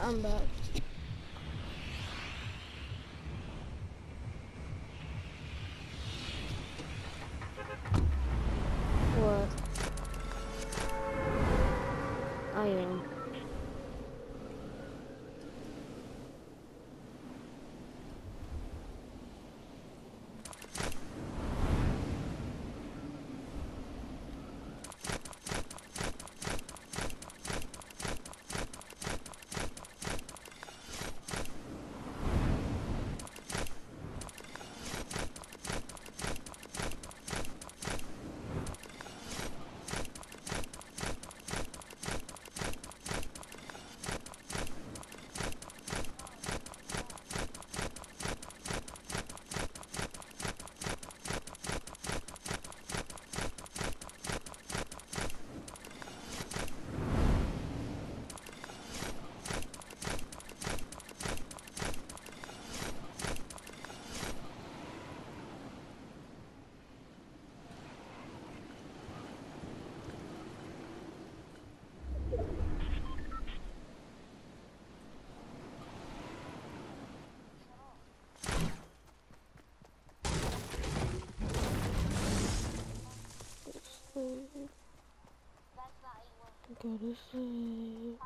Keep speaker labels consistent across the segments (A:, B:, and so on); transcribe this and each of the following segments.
A: I'm back. What? I am. Go to sleep.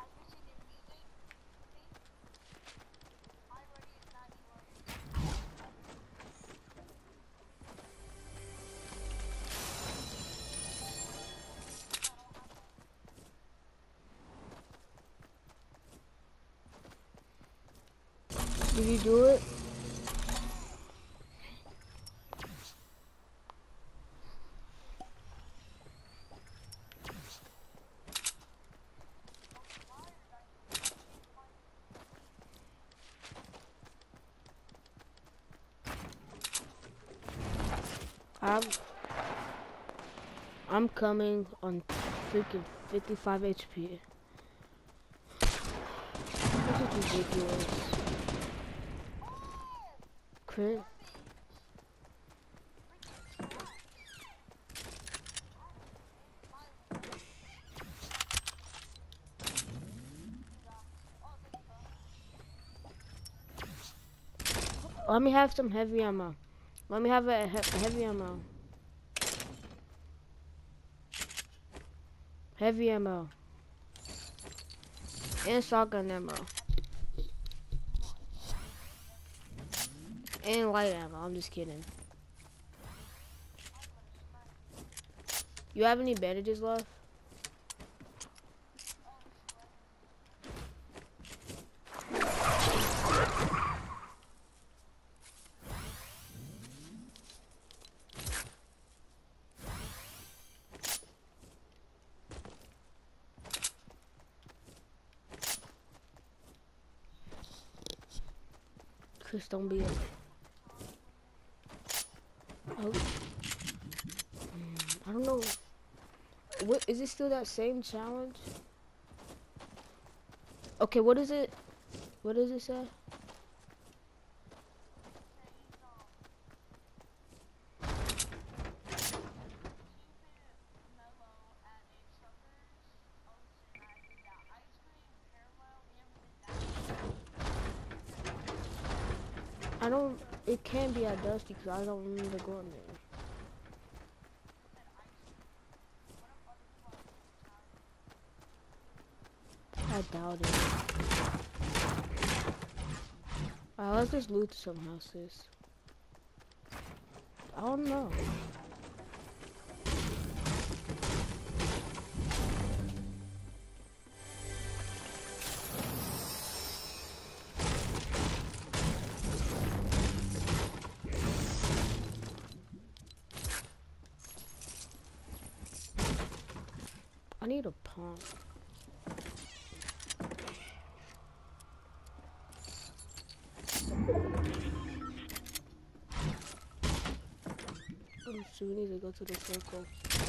A: Did you do it? I'm coming on freaking 55 HP. This is ridiculous. Crit. Let me have some heavy ammo. Let me have a heavy ammo. Heavy ammo. And shotgun ammo. And light ammo. I'm just kidding. You have any bandages left? Chris, don't be a... Oh. I don't know. What is it still that same challenge? Okay, what is it? What does it say? I don't, it can't be at Dusty because I don't remember going there. I doubt it. Alright, let's just loot some houses. I don't know. I need a pump. Oh shoot, we need to go to the circle.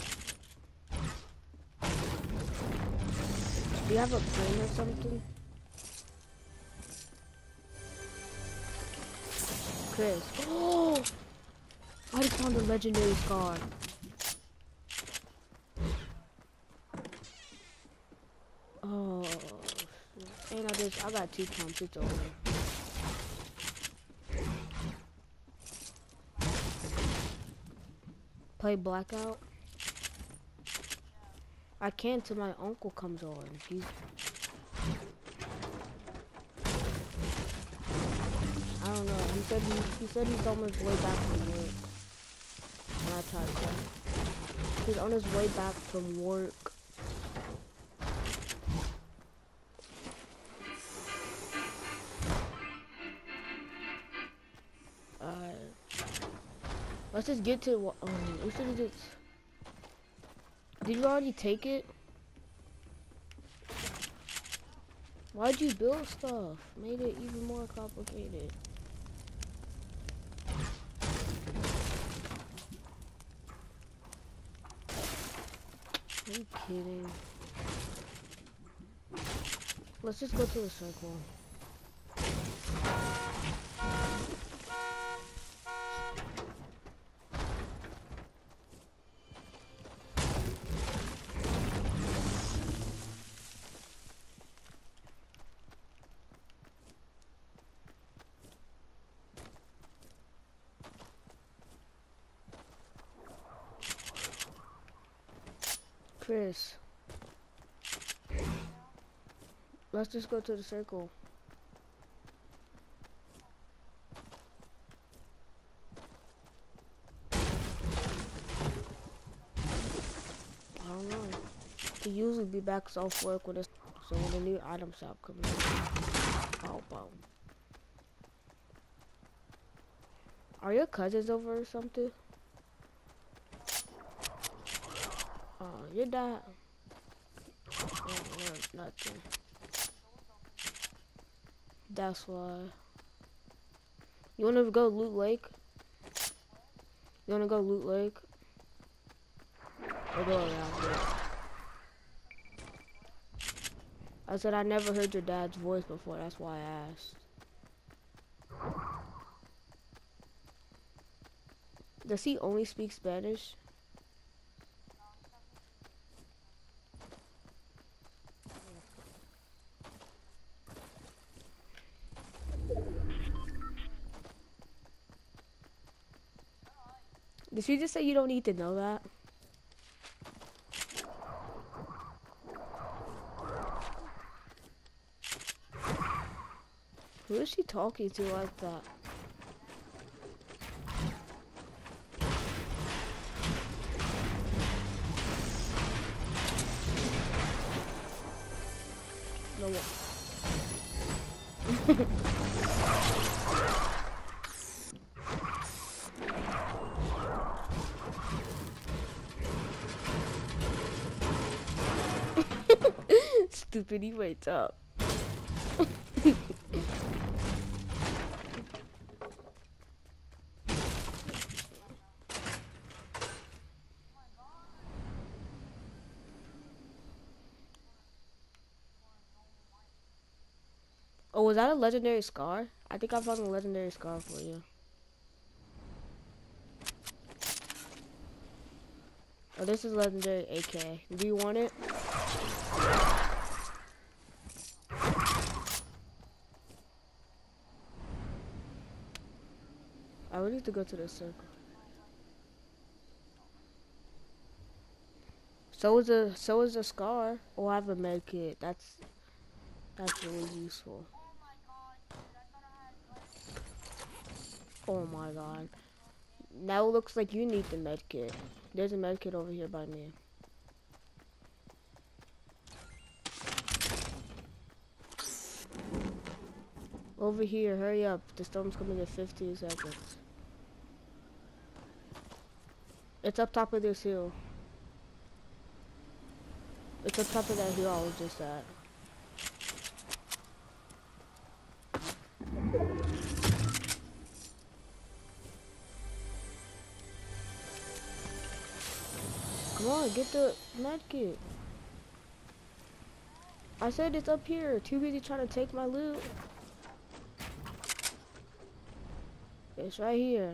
A: Do you have a plane or something? Chris. Oh! I just found a legendary scar. Oh, and I just I got 2 pumps. It's over. Play Blackout? I can't till my uncle comes on. I don't know. He said he's on his way back from work. When I tried to call him. He's on his way back from work. Let's just get to we should just. Did you already take it? Why'd you build stuff? Made it even more complicated. Are you kidding? Let's just go to the circle. Chris, let's just go to the circle. I don't know. He usually be back off work with us, so when the new item shop comes in, I'll boom. Are your cousins over or something? Your dad. Nothing. That's why. You wanna go Loot Lake? You wanna go Loot Lake? Or go around here? I said I never heard your dad's voice before, that's why I asked. Does he only speak Spanish? Did you just say you don't need to know that? Who is she talking to like that? No one. Stupid, he waits up. Oh, was that a legendary scar? I think I found a legendary scar for you. Oh, this is legendary AK. Do you want it? I would need to go to the circle. So is a scar. Oh, I have a med kit. That's really useful. Oh my god. Now it looks like you need the med kit. There's a med kit over here by me. Over here, hurry up. The storm's coming in 15 seconds. It's up top of this hill. It's up top of that hill I was just at. Come on, get the medkit. I said it's up here. Too busy trying to take my loot. It's right here.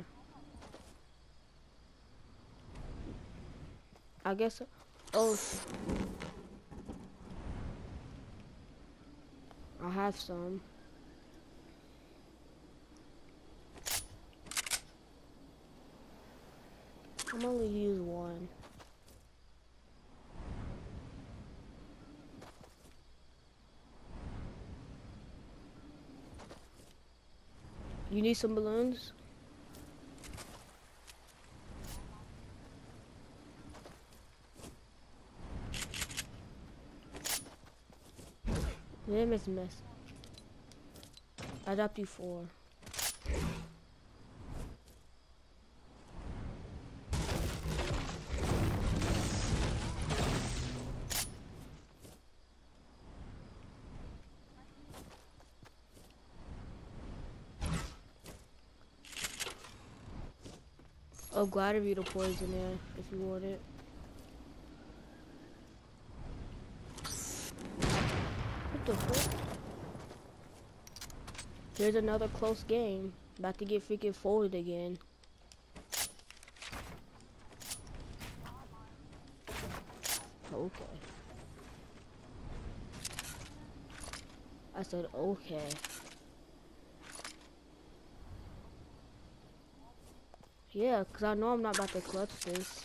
A: I guess. Oh. I I have some. I'm only use one. You need some balloons? Name is mess. I dropped you 4. Oh, glad of you to poison there if you want it. What the fuck? Here's another close game. About to get freaking folded again. Okay. I said okay. Yeah, cause I know I'm not about to clutch this.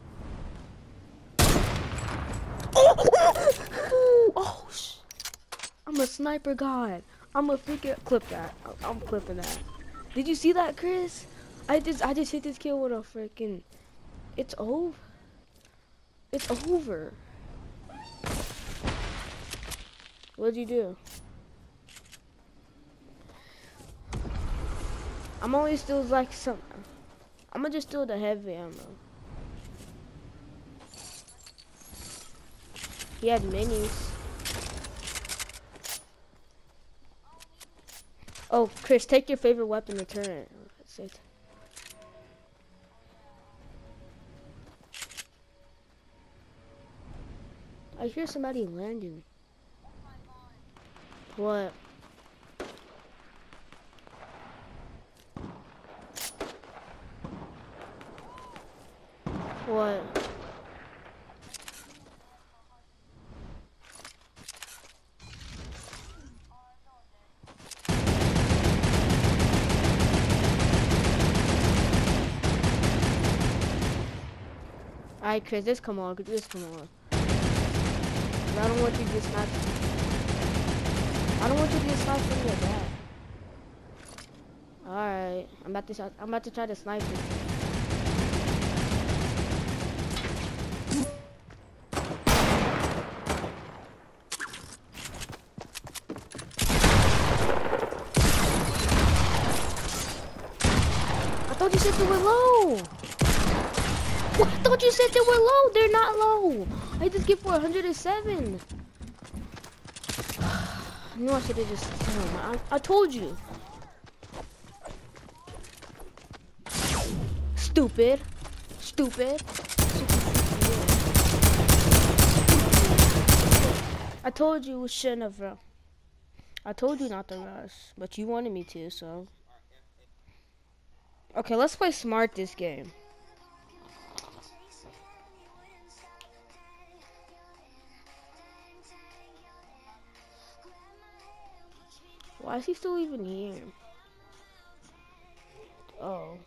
A: Oh, I'm a sniper god. I'm a freaking clip that. I'm clipping that. Did you see that, Chris? I just hit this kill with a freaking. It's over. It's over. What'd you do? I'm only still like some. I'm gonna just steal the heavy ammo. He had minis. Oh, Chris, take your favorite weapon, return it. That's it. I hear somebody landing. What? What? Alright, Chris, just come on. Just come on. I don't want you to get sniped. I don't want you to get sniped from your back. Alright, I'm about to try to snipe you. I thought you said they were low. What? I thought you said they were low. They're not low. I just get for 107. I knew I should have just. I told you. Stupid. Stupid. I told you we shouldn't have. I told you not to rush, but you wanted me to, so. Okay, let's play smart this game. Why is he still even here? Oh.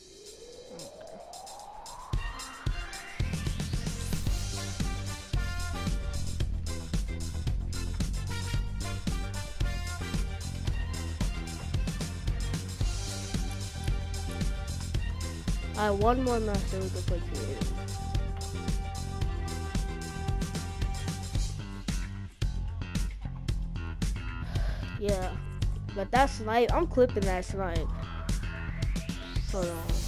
A: Alright, one more match then we can play creative. Yeah. But that snipe, I'm clipping that snipe. Hold on.